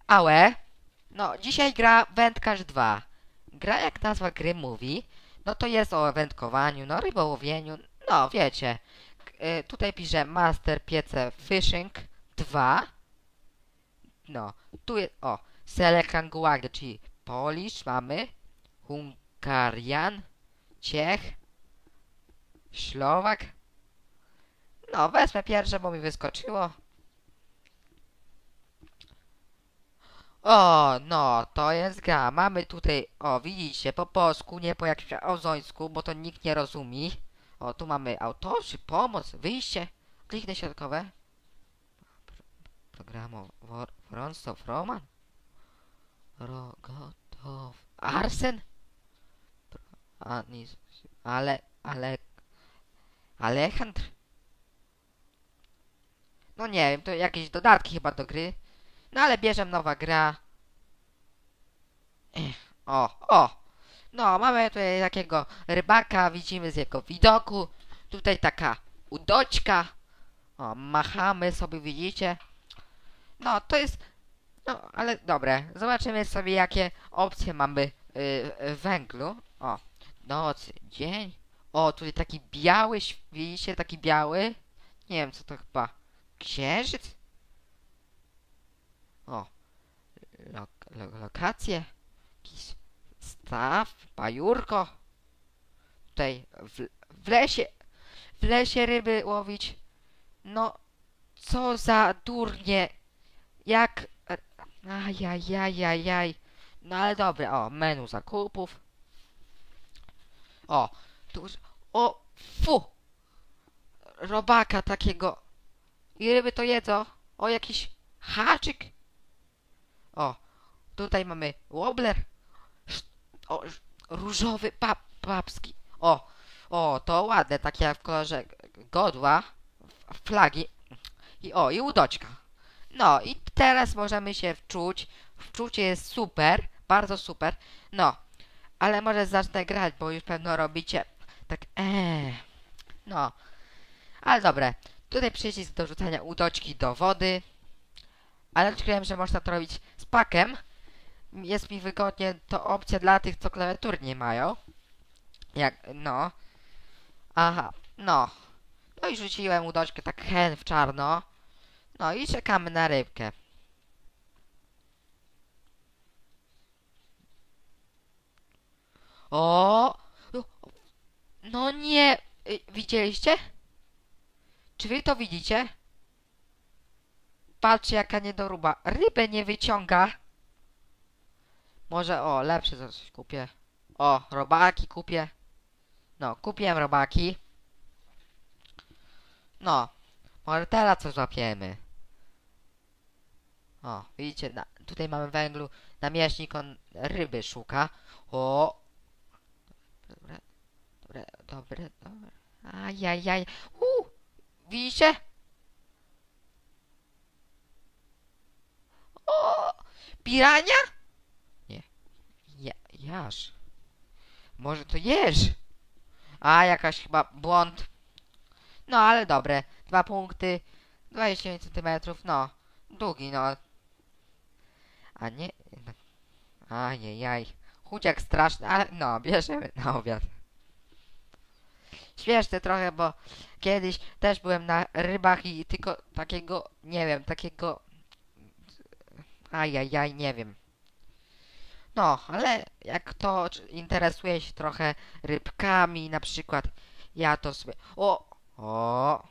Ałe, no dzisiaj gra Wędkarz 2. Gra jak nazwa gry mówi, no to jest o wędkowaniu, no rybołowieniu, no wiecie. Tutaj pisze Master PC Fishing 2. No, tu jest, o, Select Language, czyli Polish mamy, Hungarian, Ciech, Ślowak. No, wezmę pierwsze, bo mi wyskoczyło. O, no, to jest gra. Mamy tutaj, o, widzicie, po polsku, nie po jakimś ozońsku, bo to nikt nie rozumie. O, tu mamy autorzy, pomoc, wyjście, kliknę środkowe. Programu Wronstow Roman? Rogotow Arsen? Anis, ale, Alejandr? No nie wiem, to jakieś dodatki chyba do gry. No ale bierzem nowa gra. O! No, mamy tutaj takiego rybaka, widzimy z jego widoku. Tutaj taka udoćka. O, machamy sobie, widzicie. No, to jest... No, ale dobre. Zobaczymy sobie, jakie opcje mamy w węglu. O, noc, dzień. O, tutaj taki biały, widzicie, taki biały. Nie wiem, co to chyba. Księżyc? O, lokacje. Jakiś staw, pajurko. Tutaj w lesie ryby łowić. No, co za durnie. Jak... Ajajajajaj. No ale dobra, o, menu zakupów. O, tu już... O, fu! Robaka takiego. I ryby to jedzą. O, jakiś haczyk. O, tutaj mamy wobbler. O, różowy papski. O, to ładne, takie jak w kolorze godła, flagi. I udoczka. No, i teraz możemy się wczuć. Wczucie jest super, bardzo super. No, ale może zacznę grać, bo już pewno robicie tak No, ale dobre. Tutaj przycisk do rzucania udoczki do wody. Ale odkryłem, że można to robić z pakiem. Jest mi wygodnie, to opcja dla tych, co klawiatury nie mają. No. Aha, no. No i rzuciłem udoczkę tak hen w czarno. No i czekamy na rybkę. O! No nie! Widzieliście? Czy wy to widzicie? Patrzcie, jaka niedoróba. Rybę nie wyciąga. Może, o, lepsze coś kupię. O, robaki kupię. No, kupiłem robaki. No, może teraz coś złapiemy. O, widzicie, tutaj mamy węglu. Namiestnik, on ryby szuka. O! Dobre, dobre. Ajajaj. Widzicie? O! Pirania? Nie. Jaż. Może to jeż? A, jakaś chyba błąd. No, ale dobre. 2 punkty. 29 centymetrów. No. Długi, no. A nie... Ajajaj. Chudziak straszny, ale no, bierzemy na obiad. Śmieszne trochę, bo kiedyś też byłem na rybach i tylko takiego, nie wiem, takiego... Ajajaj, nie wiem. No, ale jak to interesuje się trochę rybkami, na przykład ja to sobie... O!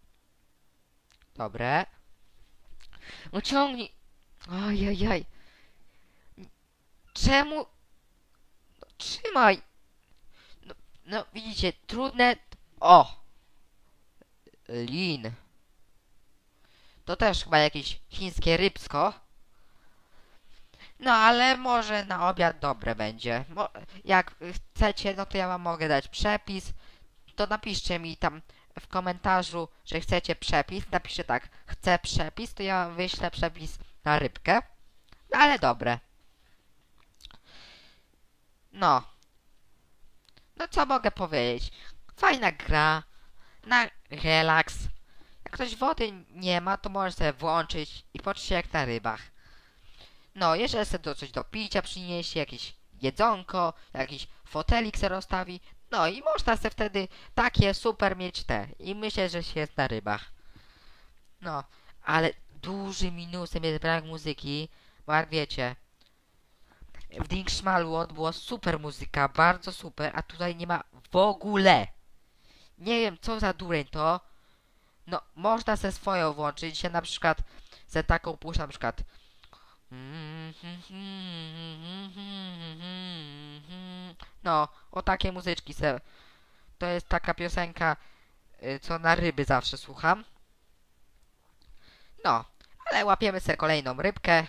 Dobre. Uciągnij! Ajajaj. Czemu? No, trzymaj! No, widzicie, trudne... O! Lin. To też chyba jakieś chińskie rybsko. No, ale może na obiad dobre będzie. Jak chcecie, no to ja wam mogę dać przepis. To napiszcie mi tam w komentarzu, że chcecie przepis. Napiszcie tak, chcę przepis, to ja wam wyślę przepis na rybkę. No, ale dobre. No. No co mogę powiedzieć? Fajna gra. Na relaks. Jak ktoś wody nie ma, to może sobie włączyć i poczuć się jak na rybach. No, jeszcze sobie coś do picia przyniesie, jakieś jedzonko, jakiś fotelik se rozstawi. No i można se wtedy takie super mieć te. I myślę, że się jest na rybach. No, ale dużym minusem jest brak muzyki, bo jak wiecie, w Dinkschmalu była super muzyka, bardzo super, a tutaj nie ma w ogóle. Nie wiem, co za dureń to. No, można se swoją włączyć, się na przykład se taką puszczę, na przykład no, o takie muzyczki se. To jest taka piosenka, co na ryby zawsze słucham. No, ale łapiemy sobie kolejną rybkę.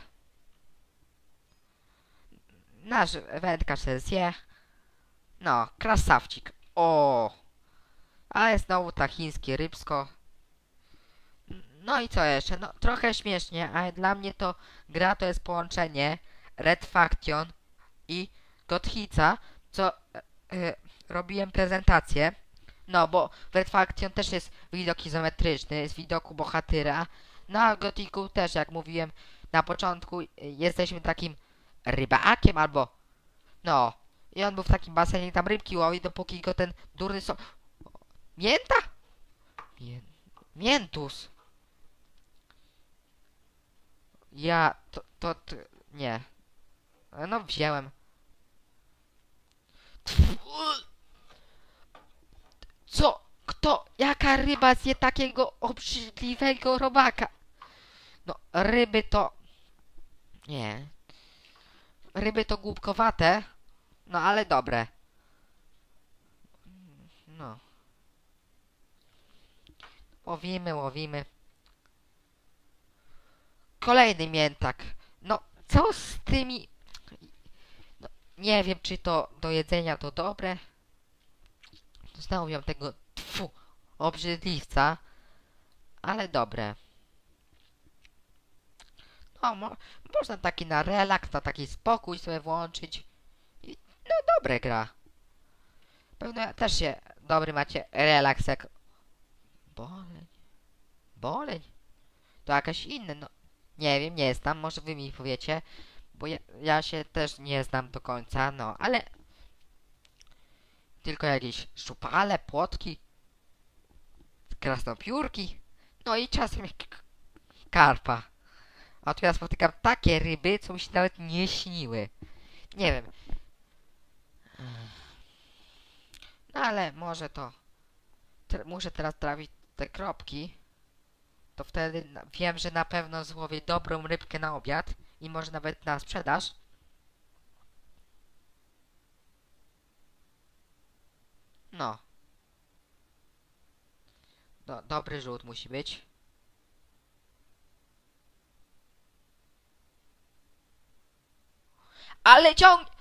Nasz wędkarz se zje. No, krasawcik. O! Ale znowu ta chińskie rybsko. No i co jeszcze? No, trochę śmiesznie, ale dla mnie to gra to jest połączenie Red Faction i Gothica, co robiłem prezentację. No, bo w Red Faction też jest widok izometryczny, z widoku bohatera. No, a w Gothicu też, jak mówiłem na początku, jesteśmy takim rybakiem albo... No, i on był w takim basenie i tam rybki łowi, dopóki go ten durny Mięta? Miętus. Ja... Nie. No, wziąłem. Co? Kto? Jaka ryba zje takiego obrzydliwego robaka? No, ryby to... Nie. Ryby to głupkowate. No, ale dobre. No. Łowimy, łowimy. Kolejny miętak. No, co z tymi... No, nie wiem, czy to do jedzenia to dobre. Znowu ją tego... obrzydliwca. Ale dobre. No, można taki na relaks, na taki spokój sobie włączyć. I, no, dobre gra. Pewno też się dobry macie relaks jak... Boleń. Boleń? To jakaś inna, no. Nie wiem, nie znam, może wy mi powiecie. Bo ja się też nie znam do końca, no, ale... Tylko jakieś szupale, płotki, krasnopiórki, no i czasem karpa. A tu ja spotykam takie ryby, co mi się nawet nie śniły. Nie wiem. No ale może to... muszę teraz trafić te kropki. To wtedy wiem, że na pewno złowię dobrą rybkę na obiad. I może nawet na sprzedaż. No. Dobry rzut musi być. Ale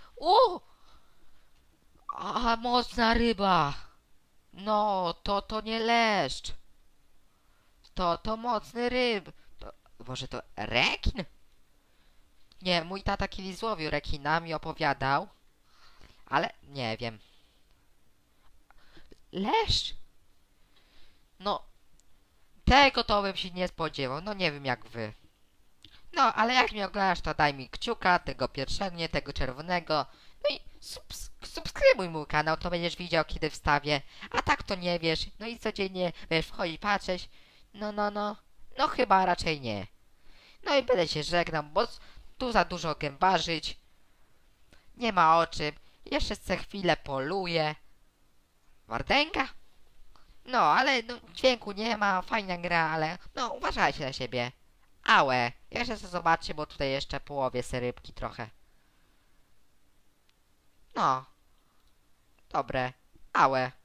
A, mocna ryba! No, to nie leszcz. To mocny ryb. Może to rekin? Nie, mój tata kiedyś złowił rekina, mi opowiadał. Ale nie wiem. Leszcz? No, tego to bym się nie spodziewał. No nie wiem jak wy. No, ale jak mnie oglądasz, to daj mi kciuka, tego pierwszego, nie tego czerwonego. No i subskrybuj mój kanał, to będziesz widział, kiedy wstawię. A tak to nie wiesz. No i codziennie będziesz wchodzić, patrzeć. No. No chyba raczej nie. No i będę się żegnał, bo tu za dużo gębarzyć. Nie ma o czym. Jeszcze chcę chwilę poluję. Wardęga? No, ale no, dźwięku nie ma, fajna gra, ale no uważajcie na siebie. Ałe, jeszcze co zobaczcie, bo tutaj jeszcze połowie se rybki trochę. No, dobre, ałe.